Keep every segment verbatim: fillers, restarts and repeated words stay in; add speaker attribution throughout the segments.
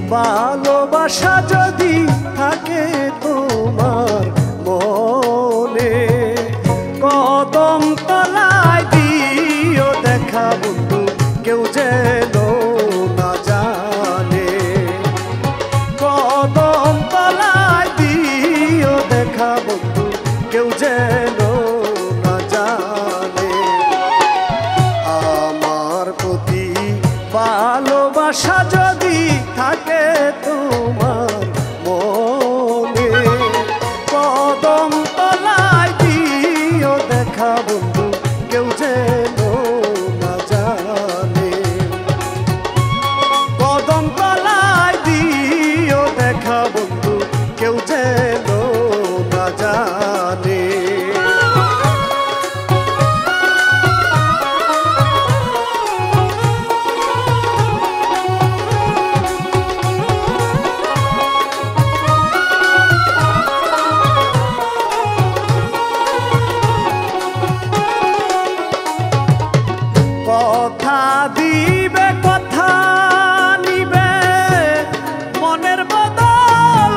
Speaker 1: ভালোবাসা যদি থাকে তোমার মনে, কদম তলায় দিও দেখা বন্ধু, কেউ যেন না জানে। কদম তলায় দিও দেখা বন্ধু, কেউ যেন না জানে। আমার প্রতি ভালোবাসা যদি থাকে তোমার মনে, কদম তলায় দিও দেখা বন্ধু, কেউ যেন না জানে। কদম তলায় দিও দেখা বন্ধু, কেউ যেন না জানে। কথা দিবে কথা নিবে মনের বদল,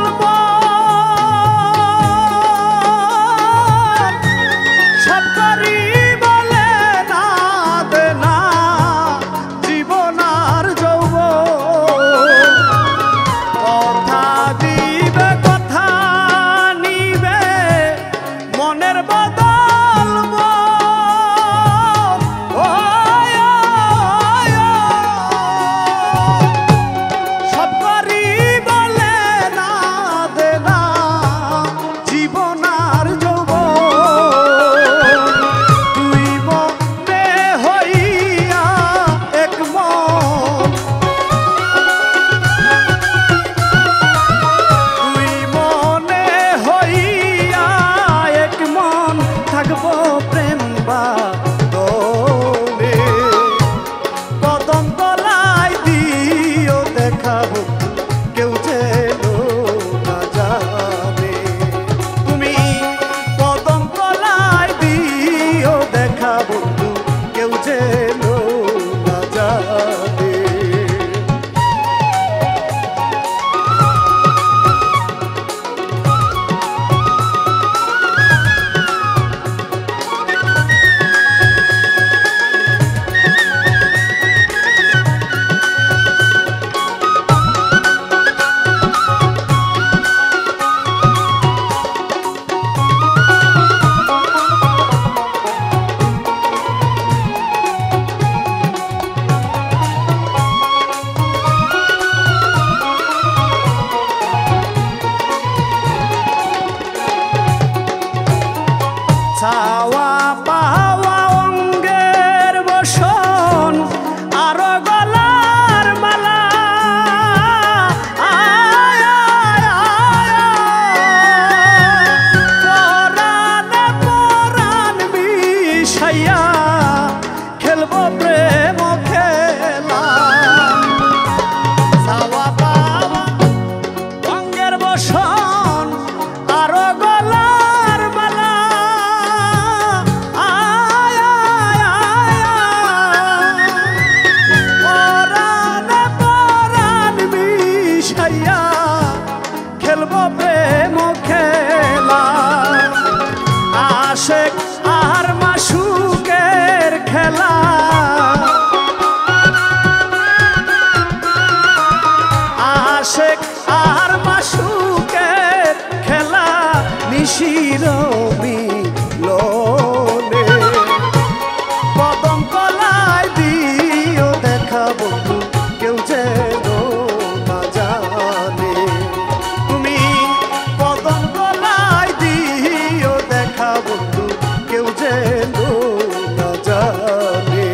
Speaker 1: সব করি বলে না দে না জীবন আর যৌবন। কথা দিবে কথা নিবে মনের বদল, প্রেম বাদনে। কদম তলায় দিও দেখা বন্ধু, কেউ যেন না জানে। তুমি কদম তলায় দিও দেখা বন্ধু, কেউ যেন না জানে। চাওয়া পাওয়া অঙ্গের বসন, আরো গলার মালা, পরাণে পরাণ মিশাইয়া খেলবো প্রেম খেলা। চাওয়া পাওয়া অঙ্গের বসন, আরো গলার মালা, খেলবো প্রেম খেলা। আশেক আর মাশুকের খেলা, আশেক আর মাশুকের খেলা, নিশির মিলনে। কদম তলায় দিও দেখা বন্ধু, কেউ যেন না জানে। তুমি কদম তলায় দিও দেখা বন্ধু, কেউ যেন না জানে।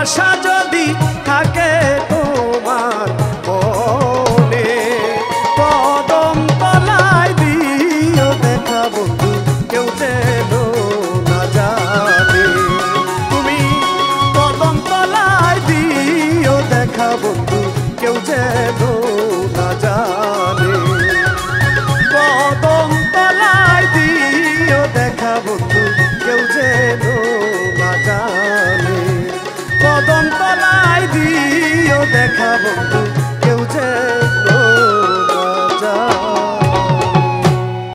Speaker 1: ভালোবাসা যদি থাকে তোমার মনে, কদম তলায় দিও দেখা বন্ধু কেউ যেন না জানে। তুমি কদম তলায় দিও দেখা বন্ধু কেউ যেন না জানে। কদম তলায় দিও দেখা বন্ধু কেউ যেন না জানে। কদম তলায় দিও দেখা বন্ধু